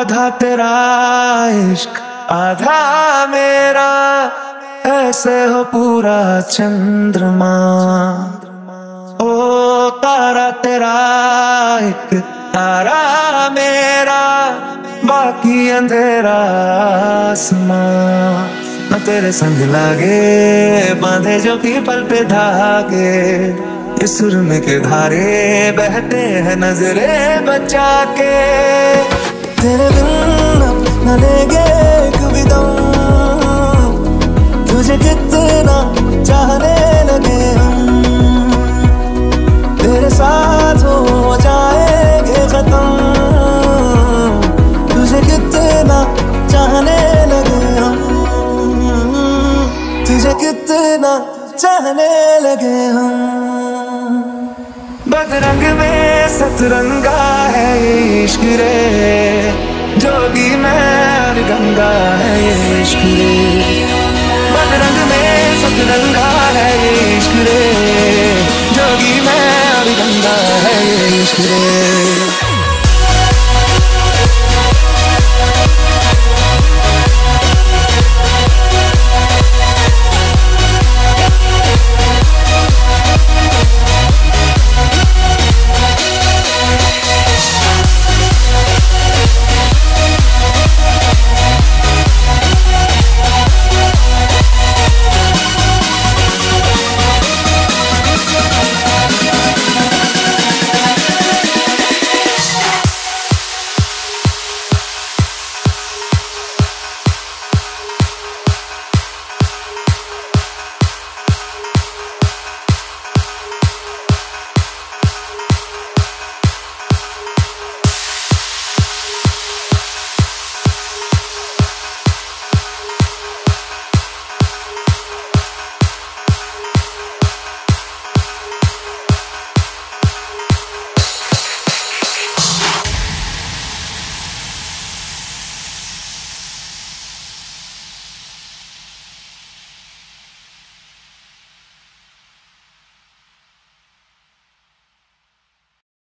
आधा तेरा इश्क आधा मेरा, ऐसे हो पूरा चंद्रमा। ओ तारा तेरा एक तारा मेरा, बाकी अंधेरा आसमां। न तेरे संग लागे बांधे जो पीपल पे धागे, ये सुरमे के धारे बहते हैं नजरे बचा के। तेरे बिन न लेंगे एक भी दम, तुझे कितना चाहने लगे हम। तेरे साथ हो जाएंगे खत्म, तुझे कितना चाहने लगे हम। तुझे कितना चाहने लगे हम। बदरंग में सतरंगा है ये इश्क रे, जोगी में और गंगा है ये इश्क रे। बदरंग में सतरंगा है ये इश्क रे, जोगी में और गंगा है ये इश्क रे।